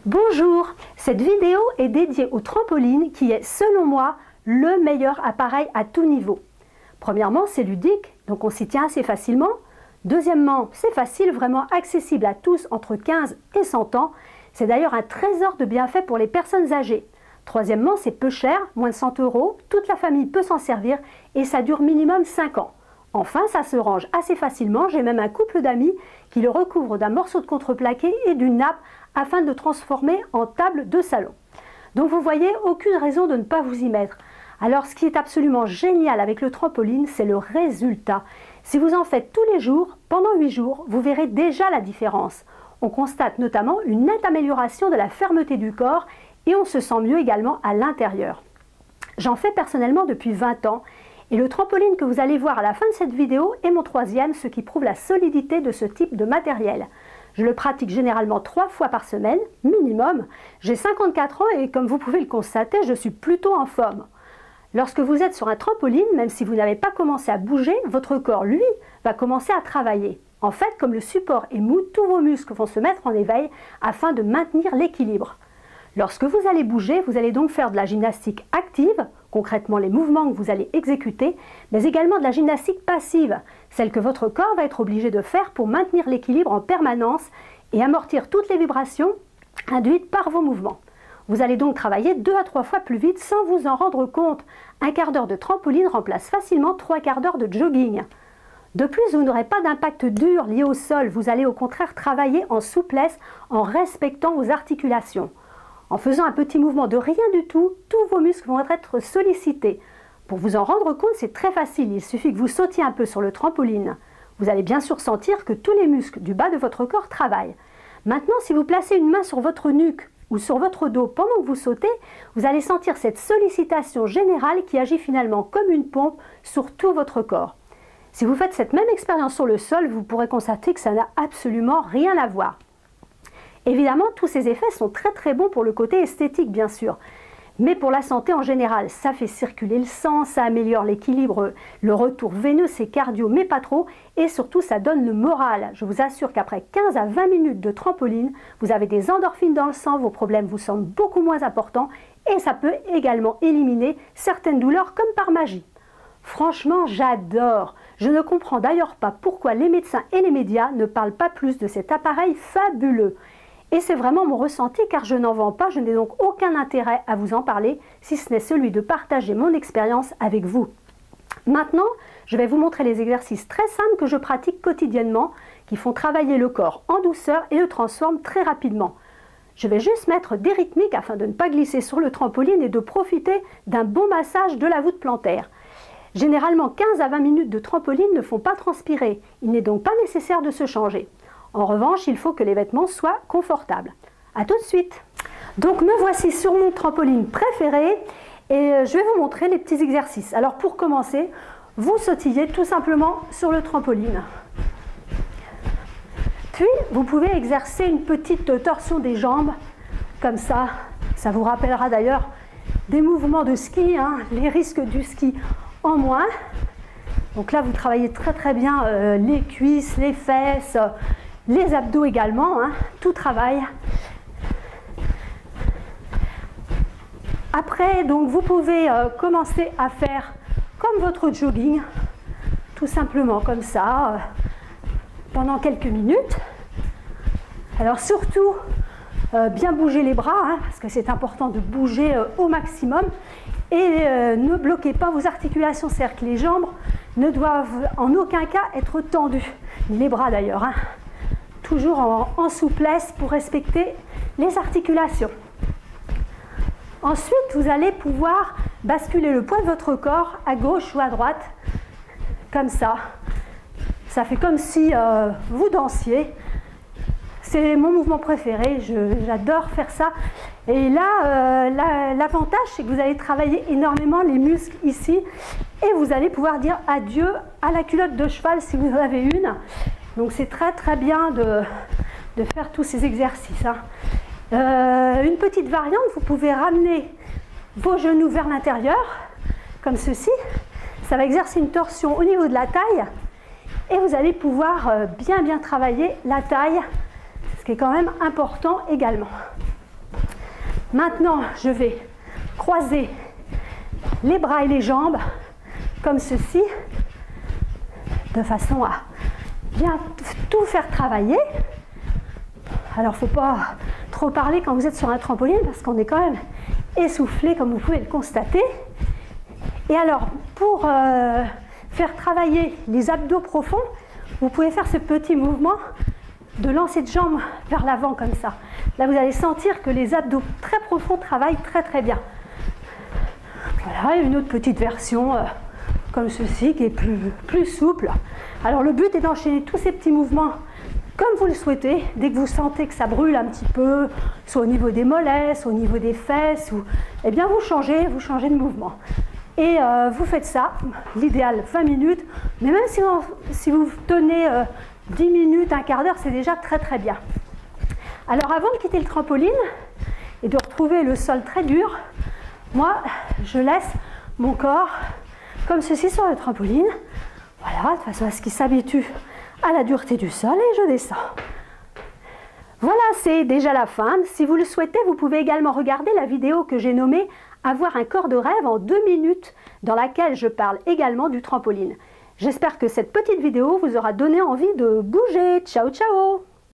Bonjour, cette vidéo est dédiée au trampoline qui est selon moi le meilleur appareil à tout niveau. Premièrement, c'est ludique, donc on s'y tient assez facilement. Deuxièmement, c'est facile, vraiment accessible à tous entre 15 et 100 ans. C'est d'ailleurs un trésor de bienfaits pour les personnes âgées. Troisièmement, c'est peu cher, moins de 100 €, toute la famille peut s'en servir et ça dure minimum 5 ans. Enfin, ça se range assez facilement, j'ai même un couple d'amis qui le recouvre d'un morceau de contreplaqué et d'une nappe afin de le transformer en table de salon. Donc vous voyez, aucune raison de ne pas vous y mettre. Alors ce qui est absolument génial avec le trampoline, c'est le résultat. Si vous en faites tous les jours, pendant 8 jours, vous verrez déjà la différence. On constate notamment une nette amélioration de la fermeté du corps et on se sent mieux également à l'intérieur. J'en fais personnellement depuis 20 ans et le trampoline que vous allez voir à la fin de cette vidéo est mon troisième, ce qui prouve la solidité de ce type de matériel. Je le pratique généralement 3 fois par semaine, minimum. J'ai 54 ans et comme vous pouvez le constater, je suis plutôt en forme. Lorsque vous êtes sur un trampoline, même si vous n'avez pas commencé à bouger, votre corps, lui, va commencer à travailler. En fait, comme le support est mou, tous vos muscles vont se mettre en éveil afin de maintenir l'équilibre. Lorsque vous allez bouger, vous allez donc faire de la gymnastique active, concrètement les mouvements que vous allez exécuter, mais également de la gymnastique passive, celle que votre corps va être obligé de faire pour maintenir l'équilibre en permanence et amortir toutes les vibrations induites par vos mouvements. Vous allez donc travailler 2 à 3 fois plus vite sans vous en rendre compte. Un quart d'heure de trampoline remplace facilement 3 quarts d'heure de jogging. De plus, vous n'aurez pas d'impact dur lié au sol, vous allez au contraire travailler en souplesse en respectant vos articulations. En faisant un petit mouvement de rien du tout, tous vos muscles vont être sollicités. Pour vous en rendre compte, c'est très facile, il suffit que vous sautiez un peu sur le trampoline. Vous allez bien sûr sentir que tous les muscles du bas de votre corps travaillent. Maintenant, si vous placez une main sur votre nuque ou sur votre dos pendant que vous sautez, vous allez sentir cette sollicitation générale qui agit finalement comme une pompe sur tout votre corps. Si vous faites cette même expérience sur le sol, vous pourrez constater que ça n'a absolument rien à voir. Évidemment, tous ces effets sont très bons pour le côté esthétique bien sûr, mais pour la santé en général, ça fait circuler le sang, ça améliore l'équilibre, le retour veineux, c'est cardio mais pas trop, et surtout ça donne le moral. Je vous assure qu'après 15 à 20 minutes de trampoline, vous avez des endorphines dans le sang, vos problèmes vous semblent beaucoup moins importants et ça peut également éliminer certaines douleurs comme par magie. Franchement, j'adore. Je ne comprends d'ailleurs pas pourquoi les médecins et les médias ne parlent pas plus de cet appareil fabuleux. Et c'est vraiment mon ressenti car je n'en vends pas, je n'ai donc aucun intérêt à vous en parler si ce n'est celui de partager mon expérience avec vous. Maintenant, je vais vous montrer les exercices très simples que je pratique quotidiennement qui font travailler le corps en douceur et le transforment très rapidement. Je vais juste mettre des rythmiques afin de ne pas glisser sur le trampoline et de profiter d'un bon massage de la voûte plantaire. Généralement, 15 à 20 minutes de trampoline ne font pas transpirer, il n'est donc pas nécessaire de se changer. En revanche, il faut que les vêtements soient confortables. A tout de suite. Donc me voici sur mon trampoline préféré et je vais vous montrer les petits exercices. Alors pour commencer, vous sautillez tout simplement sur le trampoline. Puis vous pouvez exercer une petite torsion des jambes, comme ça. Ça vous rappellera d'ailleurs des mouvements de ski, les risques du ski en moins. Donc là vous travaillez très bien les cuisses, les fesses, les abdos également, tout travail. Après, donc, vous pouvez commencer à faire comme votre jogging, tout simplement comme ça, pendant quelques minutes. Alors surtout, bien bouger les bras, parce que c'est important de bouger au maximum. Et ne bloquez pas vos articulations, c'est-à-dire que les jambes ne doivent en aucun cas être tendues, ni les bras d'ailleurs. Toujours en souplesse pour respecter les articulations. Ensuite, vous allez pouvoir basculer le poids de votre corps à gauche ou à droite, comme ça. Ça fait comme si vous dansiez. C'est mon mouvement préféré, j'adore faire ça. Et là, l'avantage, c'est que vous allez travailler énormément les muscles ici et vous allez pouvoir dire adieu à la culotte de cheval si vous en avez une. Donc c'est très bien de faire tous ces exercices. Une petite variante, vous pouvez ramener vos genoux vers l'intérieur, comme ceci. Ça va exercer une torsion au niveau de la taille et vous allez pouvoir bien travailler la taille, ce qui est quand même important également. Maintenant, je vais croiser les bras et les jambes comme ceci, de façon à bien tout faire travailler. Alors, il ne faut pas trop parler quand vous êtes sur un trampoline parce qu'on est quand même essoufflé, comme vous pouvez le constater. Et alors, pour faire travailler les abdos profonds, vous pouvez faire ce petit mouvement de lancer de jambes vers l'avant comme ça. Là, vous allez sentir que les abdos très profonds travaillent très très bien. Voilà, une autre petite version comme ceci qui est plus souple. Alors, le but est d'enchaîner tous ces petits mouvements comme vous le souhaitez. Dès que vous sentez que ça brûle un petit peu, soit au niveau des mollets, soit au niveau des fesses, eh bien vous changez de mouvement. Et vous faites ça, l'idéal 20 minutes, mais même si vous tenez 10 minutes, un quart d'heure, c'est déjà très très bien. Alors avant de quitter le trampoline et de retrouver le sol très dur, moi je laisse mon corps comme ceci sur le trampoline, voilà, de façon à ce qu'il s'habitue à la dureté du sol et je descends. Voilà, c'est déjà la fin. Si vous le souhaitez, vous pouvez également regarder la vidéo que j'ai nommée « Avoir un corps de rêve en 2 minutes » dans laquelle je parle également du trampoline. J'espère que cette petite vidéo vous aura donné envie de bouger. Ciao, ciao!